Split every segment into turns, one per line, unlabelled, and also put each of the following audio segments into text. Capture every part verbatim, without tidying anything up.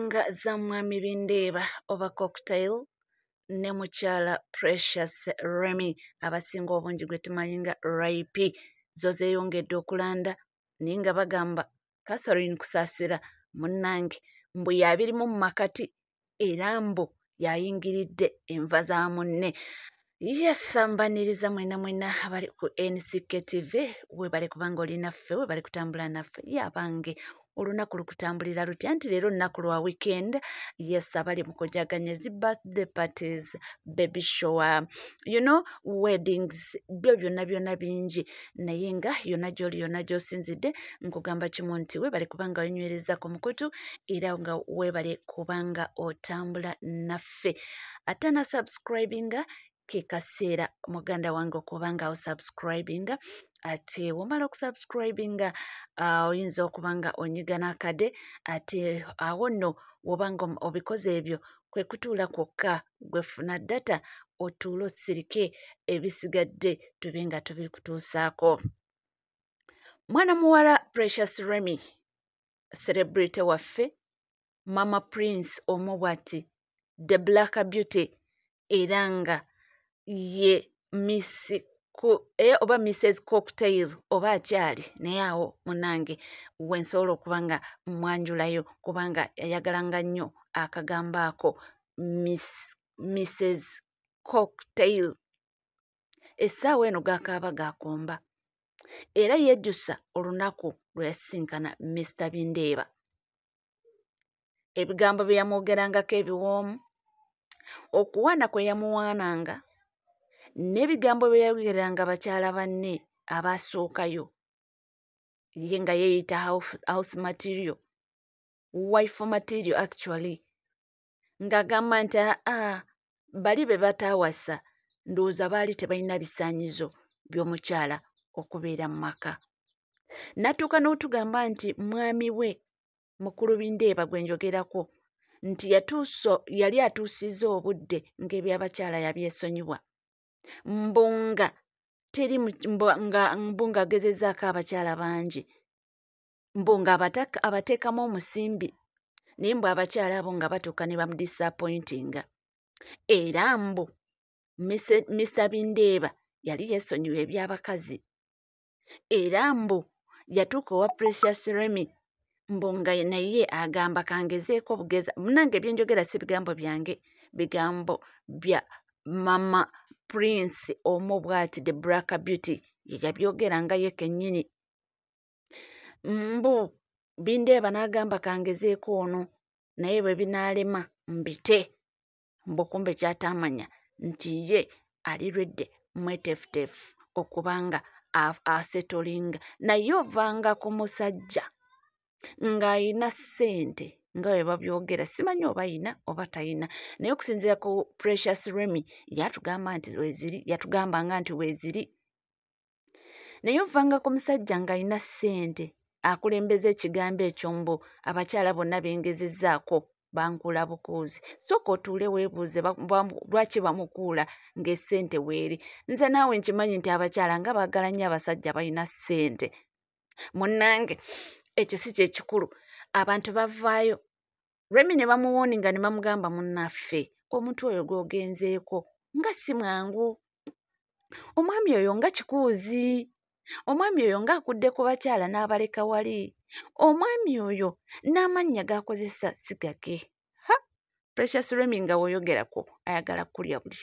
ensonga za mwami Bindeeba oba cocktail ne mukyala Precious Remmy abasinga obungi gwe tumanyi nga Rape zo zeeyongedde okulanda naye nga bagamba Catherine Kusasira munnange mbu yabirimu mu makati era mbu yayingiridde enva za munne. Yes, mbaniriza mwena mwena abali ku N C K T V we bali kubanga oli naffe we bali kutambula naffe yabange olunaku lukutambulira lutya nti leero nnaku lwa weekend. Yes, abali mu kujaganya zi birthday parties, baby shower, you know, weddings, byo byonna byonna bingi naye nga yonna gy'oli yonna gy'osinzidde nkugamba kimu nti we bali kubanga wenywereza ku mukutu era nga we bali kubanga otambula naffe ate na subscribinga ke kaseera muganda wange okubanga osubscribinga ate wamala okusubscribinga uh, oyinza okubanga onyiga n'akade ate awo nno wobanga obikoze ebyo kwe kutuula kwokka gwefuna data otuulo osirike ebisigadde tube nga tubikutuusaako. Mwana muwala Precious Remmy celebrity waffe Mama Prince omubwati the Black Beauty era nga ye Miss ku e oba Missus Cocktail oba akyali naye awo munange wensobola okubanga mwanjulayo kubanga yayagalanga nnyo akagamba ako Miss Missus Cocktail. Essaawa eno gakaaba gakomba era yejjusa olunaku lwe yasisinkana Mister Bindeeba. Ebigambo bye yamwogerangako ebiwoomu, okuwaana kwe yamuwaananga n'ebigambo bye yayogeranga bakyala banne abaasookayo ye nga yeeyita house, house material, wife material actually, ng'agamba nti aa bali be bataawasa ndowooza baali tebalina bisaanyizo by'omukyala okubeera mu maka. Natuuka n'otugamba nti mwami we mukulu Bindeeba gwe njogerako nti yatuuso yali atuusizza obudde ng'ebyabakyala yabyesonyiwa mbunga teri mbunga mbunga agezezzaako abakyala bangi mbunga abateekamu omusimbi naye mbu abakyala abo nga batuuka ne bamudisappointinga era mbu Mister Bindeeba yali yeesonyiwa eby'abakazi era mbu yatuuka owa Precious Remmy mbunga naye agamba kangezeeko bugeza munange byenjogera si bigambo byange bigambo bya Mama Prince omubwati the Black Beauty yabyogeranga ye kennyini. Mbu Bindeeba n'agamba kangezeeko ono naye bwe binaalema mbite mbu kumbe kyatamanya nti ye ali redde mwetefutefu okubanga asetolinga naye ovanga ku musajja ng'ayina ssente nga bwe babyogera simanyi oba ayina oba tayina naye okusinziira ku Precious Remmy yatugamba nti weziri yatugambanga nti weeziri naye ovanga ku musajja ng'ayina ssente akulembeza ekigambo ekyo mbu abakyala bonna bengezezzaako bankula bukuuzi sooka otuule weebuuze lwaki bamukuula ng'essente weeri. Nze naawe nkimanyi nti abakyala nga baagala nnyo abasajja balina ssente munnange ekyo si kye kikulu abantu bavaayo. Remmy ne bamuwooninga ne bamugamba munnaffe omuntu oyo gw'ogenzeeko nga si mwangu, omwami oyo nga kikuuzi, omwami oyo ng'akudde ku bakyala n'abaleka wali, omwami oyo n'amannya g'akozesa si gage. Ha! Precious Remmy nga w'oyogerako ayagala kulya buli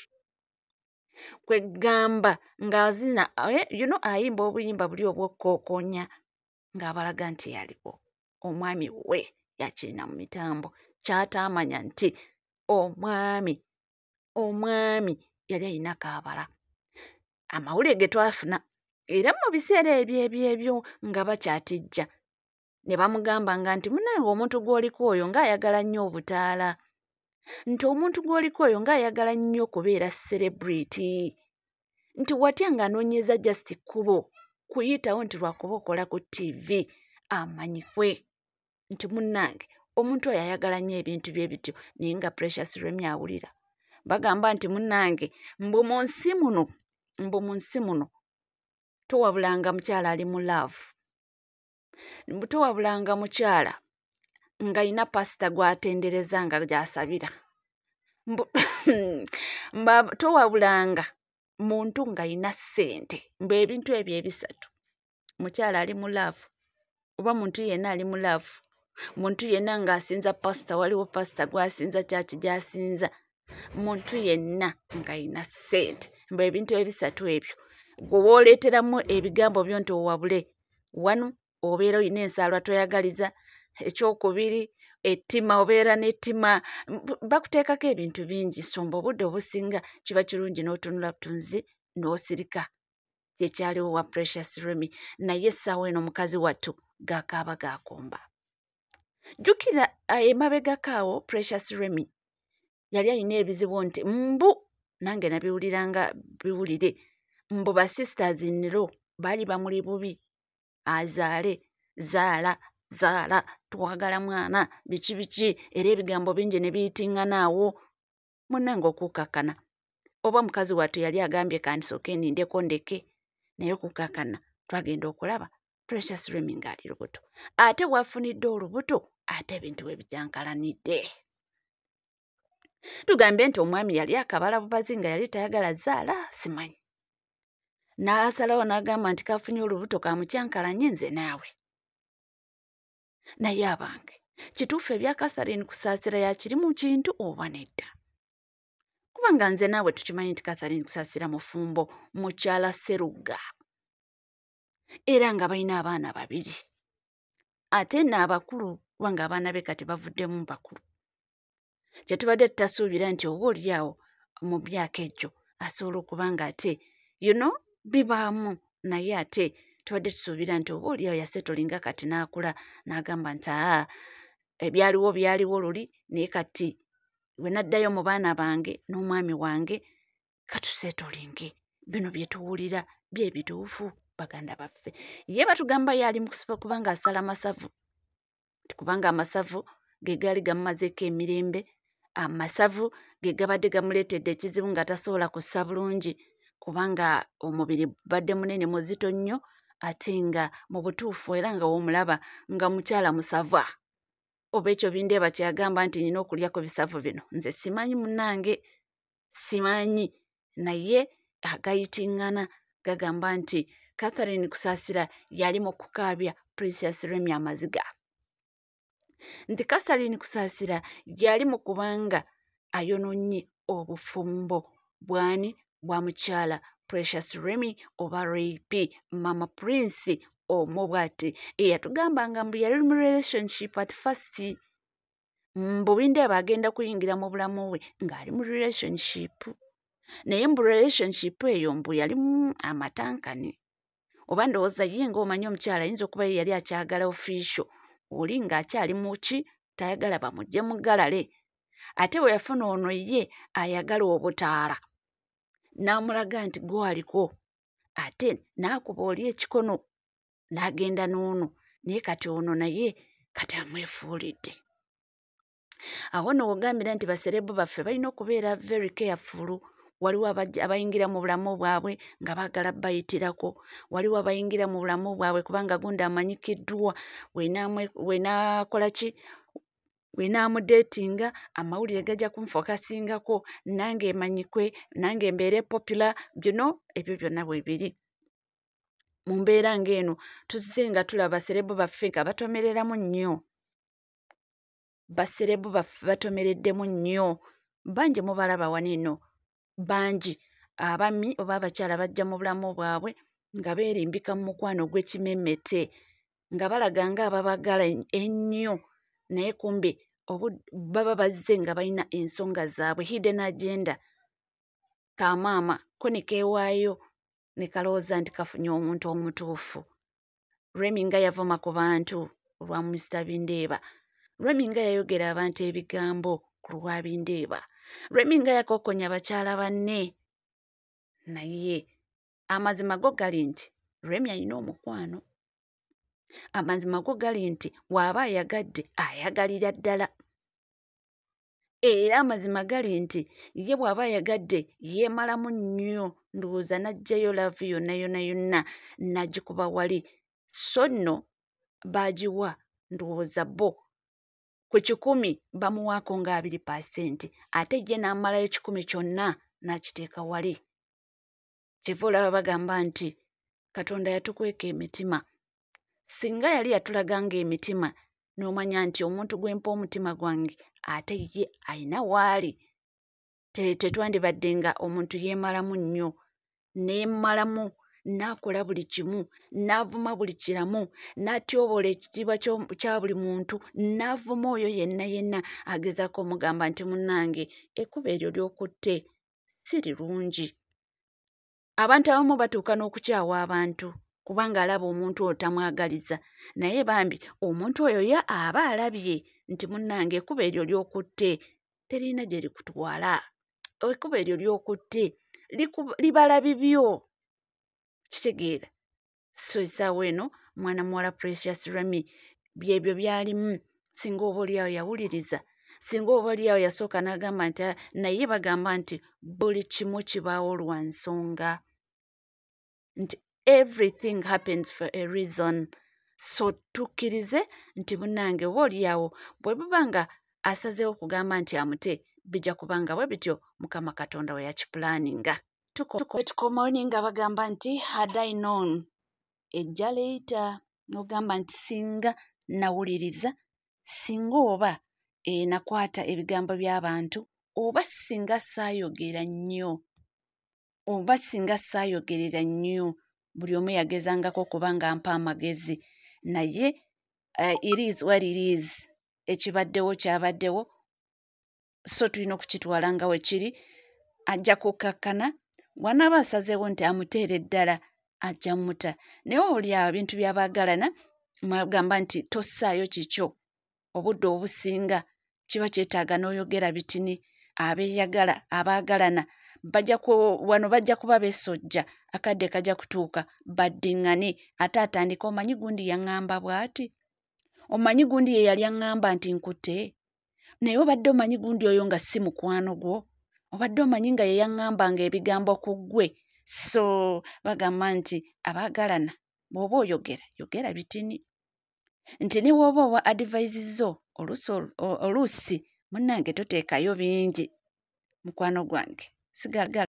kwe gamba ng'azina you know ayimba obuyimba buli obw'okkookonya ng'abalaga nti yaliwo omwami we yakirina mu mitambo ky'ataamanya nti omwami omwami yali ayina kaabala. Amawulire ge twafuna era mu biseera ebyo ebyo ebyo nga bakyatijja ne bamugambanga nti munnange omuntu gw'oliko oyo ng'ayagala nnyo obutaala nti omuntu gw'oliko oyo ng'ayagala nnyo okubeera celebrity nti watya ng'anoonyeza just kkubo kuyitawo nti lwakuba okola ku T V amanyikwe nti munnange omuntu oyo ayagala nnyo ebintu bye bityo naye nga Precious Remmy awulira bagamba nti munnange mbu mu nsi muno mbu mu nsi muno towabulanga mukyala ali mu love, towabulanga mukyala ng'alina pasita gw'atendereza nga gy'asabira. Mba towabulanga muntu ng'alina ssente. Mbu ebintu ebyo ebisatu. Mukyala ali mu laavu oba muntu yenna ali mu laavu. Muntu yenna ng'asinza pasita, waliwo pasita gw'asinza kyaki gy'asinza. Muntu yenna ng'alina ssente. Mbu ebintu ebisatu ebyo gwe wooleeteramu ebigambo byo nti owabule. Wano obeera olina ensaalwa toyagaliza. Ekyokubiri ettima, obeera n'ettima. Bakuteekako ebintu bingi, nsumba obudde obusinga kiba kirungi n'otunula butunzi n'osirika. Kyekyaliwo wa Precious Remmy. Naye essaawa eno mukazi wattu gakaaba gakomba. Jjukira emabegakaawo Precious Remmy yali alina ebizibu nti mbu nange nabiwuliranga biwulire mbu ba sisters in law baali bamuli bubi. Azaale, zaala, zaala, twagala mwana, biki biki, era ebigambo bingi ne biyitingana awo. Munnange okukkakana. Oba mukazi wattu yali agambye kandisooke nindeko ndeke. Naye okukkakana twagenda okulaba Precious Remmy ng'ali lubuto. Ate bw'afunidde olubuto ate ebintu we bijjankalanidde. Tugambye nti omwami yali akabala bubazi nga yali tayagala zaala, simanyi. N'asalawo n'agamba nti kafunye olubuto kamukyankalanye nze naawe. Naye abange kituufu ebya Catherine Kusasira yakiri mu kintu oba nedda? Kubanga nze naawe tukimanyi nti Catherine Kusasira mufumbo mukyala Seruga. Era nga balina abaana babiri. Ate n'abakulu kubanga abaana be kati bavuddemu bakulu. Kye tubadde tutasuubira nti oba oliawo mu myaka egyo asobola okuba nga ate you know bibaamu, naye ate tubadde tusuubira nti oba oliawo yasetolinga kati n'akula n'agamba nti aa ebyaliwo byaliwo luli, naye kati we naddayo mu baana bange n'omwami wange katusetolinge, bino bye tuwulira bye bituufu baganda baffe. Ye batugamba yali mu kusiba kubanga asala masavu, kubanga amasavu ge gaali gamumazeeko emirembe. Amasavu ge gabadde gamuleetedde ekizibu nga tasobola kussa bulungi kubanga omubiri badde munene muzito nnyo, ate nga mu butuufu era nga w'omulaba nga mukyala musava. Oba ekyo bindeeba kyagamba nti nina okulyako bisavu bino, nze simanyi munnange, simanyi. Naye agayitingana gagamba nti Catherine Kusasira yali mu kukaabya Precious Remmy amaziga. Nti Catherine Kusasira yali mu kubanga ayonoonye obufumbo bwani bwa mukyala Precious Remmy oba Rape Mama Prince omubwati eyatugambanga mbu yali mu relationship at first. Mbu bindeeba agenda kuyingira mu bulamu bwe ng'ali mu relationship. Naye mbu relationship eyo mbu yali mu amatankane. Oba ndowooza ye ng'omanyi omukyala ayinza okuba yali akyagala official. Oli ng'akyali mu ki tayagala bamugye mu galale. Ate we yafuna ono ye ayagala obutaala. N'amulaga nti gwaliko. Ate n'akuba oli ekikono n'agenda n'ono. Naye kati ono naye kati amwefuulidde. Awo nno wogambira nti baserebu baffe balina okubeera very careful. Waliwo abayingira mu bulamu bwabwe nga baagala bayitirako. Waliwo abayingira mu bulamu bwabwe kubanga gundi amanyikiddwa wenaakola ki wenaamudeetinga amawulire gajja kunfokasingako nange emanyikwe nange mbeere popular. Bino ebyo byonna bwe biri. Mu mbeera ng'eno tuzze nga tulaba baserebu baffe nga batomereramu nnyo. Baserebu baffe batomereddemu nnyo. Bangi mubalaba wanino. Bangi abami oba abakyala bajja mu bulamu bwabwe nga beerimbika mu mukwano gw'ekimemmete nga balaga nga ababagala ennyo, naye kumbe baba bazze nga balina ensonga zaabwe, hidden agenda. Kamaama ko ne keewaayo ne kalowooza nti kafunye omuntu omutuufu. Remmy nga yavuma ku bantu olwa mister Bindeeba. Remmy nga yayogera abantu ebigambo ku lwa Bindeeba. Remmy nga yakokonya bakyala banne. Naye amazima go gali nti Remmy alina omukwano. Amazima go gali nti waaba ayagadde ayagalira ddala. Era amazima gali nti ye bw'aba ayagadde yeemalamu nnyo, ndowooza n'aggyayo laavu yonna yonna yonna n'agikuba wali. So nno baagiwa ndowooza bo ku kikumi bamuwaako nga abiri pasenti ate ye n'amalayo kikumi kyonna n'akiteeka wali. Kyeva olaba bagamba nti Katonda yatukweka emitima. Singa yali yatulaga ng'emitima n'omanya nti omuntu gwempa omutima gwange ate ye ayina waali, tetwandibadde nga omuntu yeemalamu nnyo, neemalamu n'akola buli kimu, n'avuma buli kiramu, n'atyobola ekitiibwa kya buli muntu, n'avuma oyo yenna yenna agezaako omugamba nti munnange ekkubo eryo ly'okutte si rirungi. Abantu abamu batuuka n'okukyawa abantu kubanga alaba omuntu oyo tamwagaliza, naye bambi omuntu oyo ye aba alabye nti munnange ekkubo eryo ly'okutte terina gye likutwala, ekkubo eryo ly'okutte libala bibyo. Kitegeera? So essaawa eno mwana muwala Precious Remmy byebyo byalimu. Singa oba oliawo yawuliriza, singa oba oliawo yasooka n'agamba nti naye bagamba nti buli kimu kibaawo lwa nsonga, nti everything happens for a reason. So tukkirize nti munnange oba oliawo bwe buba nga asazeewo okugamba nti amute, bijja kubanga bwe bityo Mukama Katonda we yakipulaninga. Tukomawo nga bagamba nti had I known, ejja leeta, n'ogamba nti singa nawuliriza, singa oba e, nakwata ebigambo by'abantu, oba singa saayogera nnyo, oba singa saayogerera nnyo, buli omu yagezangako okuba nga mpa amagezi, naye uh, it is what it is. Ekibaddewo kyabaddewo, so tulina okukitwala nga we kiri. Ajja kukakkana bw'anaaba asazeewo nti amuteere ddala ajja muta. Naye oli awo ebintu by'abaagalana mwagamba nti tossaayo kikyo, obudde obusinga kiba kyetaaga n'oyogera bitini. Abeeyagala abaagalana bajja ku wano bajja kuba beesojja, akadde kajja kutuuka baddiŋŋane, ate atandika omanyi gundi yaŋŋamba bw'ati, omanyi gundi ye yali aŋŋamba nti nkutte, naye obadde omanyi gundi oyo nga si mukwano gwo, obadde omanyi nga ye yaŋŋambanga ebigambo ku ggwe. So bagamba nti abaagalana bw'oba oyogera yogera bitini, nti ne bw'oba owa advice zo oluusi munnange toteekayo bingi. Mukwano gwange sigala